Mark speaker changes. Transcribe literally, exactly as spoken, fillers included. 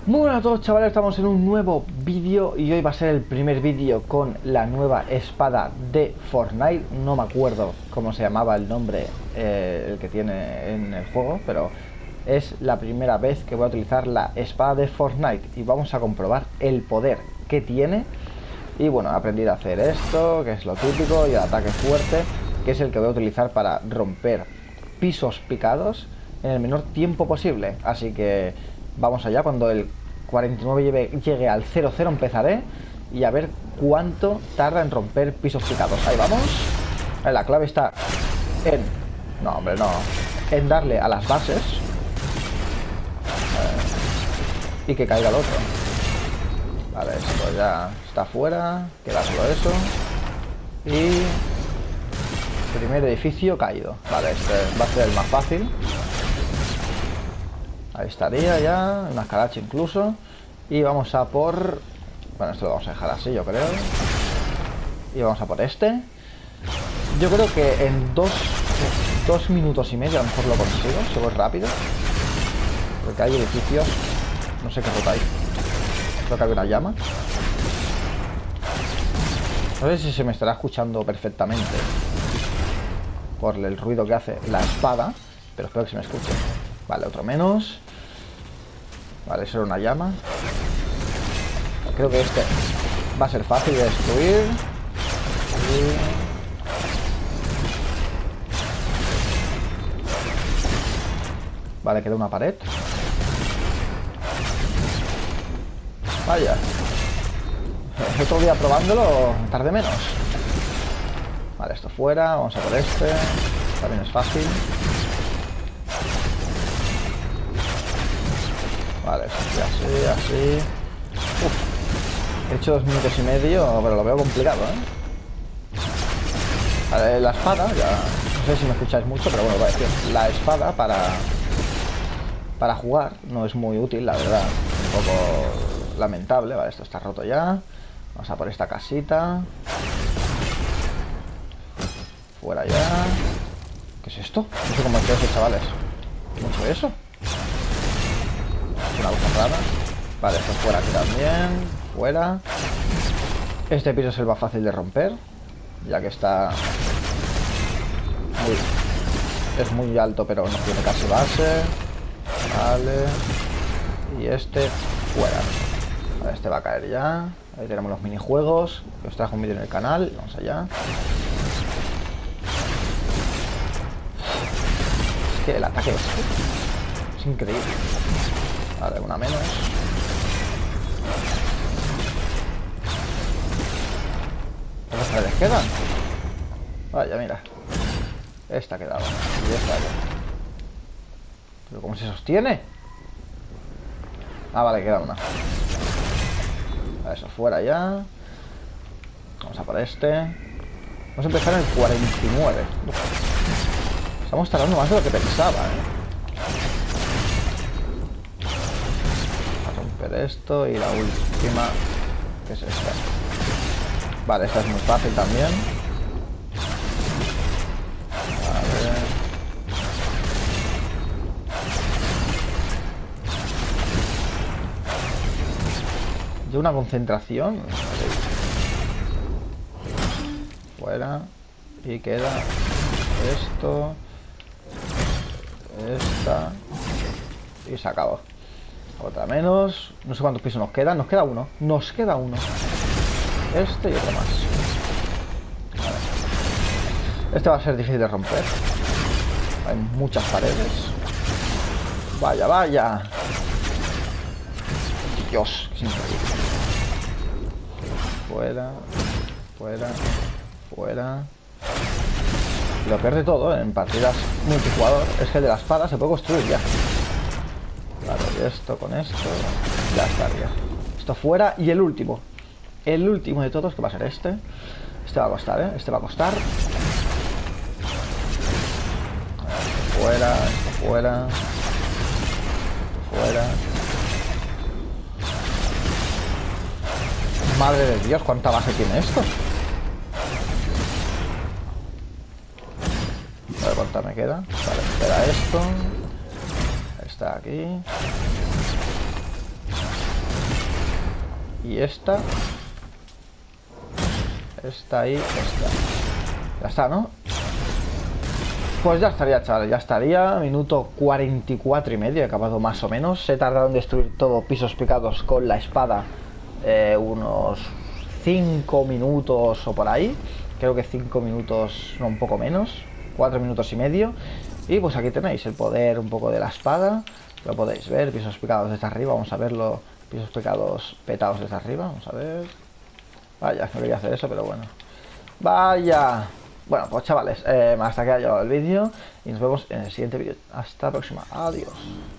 Speaker 1: Muy buenas a todos, chavales, estamos en un nuevo vídeo y hoy va a ser el primer vídeo con la nueva espada de Fortnite. No me acuerdo cómo se llamaba el nombre eh, el que tiene en el juego, pero es la primera vez que voy a utilizar la espada de Fortnite y vamos a comprobar el poder que tiene. Y bueno, he aprendido a hacer esto, que es lo típico, y el ataque fuerte, que es el que voy a utilizar para romper pisos picados en el menor tiempo posible. Así que vamos allá. Cuando el cuarenta y nueve llegue, llegue al cero cero empezaré y a ver cuánto tarda en romper pisos picados. Ahí vamos. La clave está en... No, hombre, no. En darle a las bases eh, y que caiga el otro. Vale, esto ya está fuera. Queda solo eso. Y... primer edificio caído. Vale, este va a ser el más fácil. Ahí estaría ya, una escaracha incluso. Y vamos a por... Bueno, esto lo vamos a dejar así, yo creo. Y vamos a por este. Yo creo que en dos, dos minutos y medio a lo mejor lo consigo, si voy rápido. Porque hay edificios... No sé qué puta hay. Creo que hay una llama. No sé si se me estará escuchando perfectamente por el ruido que hace la espada, pero espero que se me escuche. Vale, otro menos. Vale, eso era una llama. Creo que este va a ser fácil de destruir. Y... Vale, queda una pared. Vaya. El otro día probándolo tardé menos. Vale, esto fuera. Vamos a por este. También es fácil. Vale, así, así, así. Uf. He hecho dos minutos y medio, pero lo veo complicado, ¿eh? Vale, la espada, ya... No sé si me escucháis mucho, pero bueno, voy a decir. La espada para... Para jugar no es muy útil, la verdad. Un poco lamentable. Vale, esto está roto ya. Vamos a por esta casita. Fuera ya. ¿Qué es esto? No sé cómo es eso, chavales. ¿Mucho eso? Una cosa rara. Vale, esto fuera aquí también. Fuera. Este piso es el más fácil de romper, ya que está muy... es muy alto, pero no tiene casi base. Vale. Y este fuera. Vale, este va a caer ya. Ahí tenemos los minijuegos que os trajo un vídeo en el canal. Vamos allá. Es que el ataque es, es increíble. Vale, una menos. ¿Cuántas paredes quedan? Vaya, mira. Esta quedaba. Y esta ya. ¿Pero cómo se sostiene? Ah, vale, queda una. Vale, eso fuera ya. Vamos a por este. Vamos a empezar en el cuarenta y nueve. Uf. Estamos tardando más de lo que pensaba, ¿eh? Esto y la última, que es esta. Vale, esta es muy fácil también. Vale. De una concentración. Fuera. Y queda esto. Esta. Y se acabó. Otra menos. No sé cuántos pisos nos quedan. Nos queda uno. Nos queda uno. Este y otro más. Vale. Este va a ser difícil de romper. Hay muchas paredes. Vaya, vaya. Dios, es increíble. Fuera. Fuera. Fuera. Y lo peor de todo en partidas multijugador es que el de la espada se puede construir ya. Vale, esto con esto. Ya estaría. Esto fuera. Y el último. El último de todos, que va a ser este. Este va a costar, ¿eh? Este va a costar. Esto fuera. Esto fuera. Esto fuera. Madre de Dios, ¿cuánta base tiene esto? A ver cuánta me queda. Vale, me queda esto. Está aquí. Y esta. Esta y esta. Ya está, ¿no? Pues ya estaría, chavales, ya estaría. Minuto cuarenta y cuatro y medio, he acabado más o menos. He tardado en destruir todo pisos picados con la espada eh, unos cinco minutos o por ahí. Creo que cinco minutos, no, un poco menos, cuatro minutos y medio. Y pues aquí tenéis el poder un poco de la espada. Lo podéis ver, pisos picados desde arriba. Vamos a verlo, pisos picados petados desde arriba. Vamos a ver. Vaya, no quería hacer eso, pero bueno. Vaya. Bueno, pues chavales, eh, hasta que haya llegado el vídeo. Y nos vemos en el siguiente vídeo. Hasta la próxima. Adiós.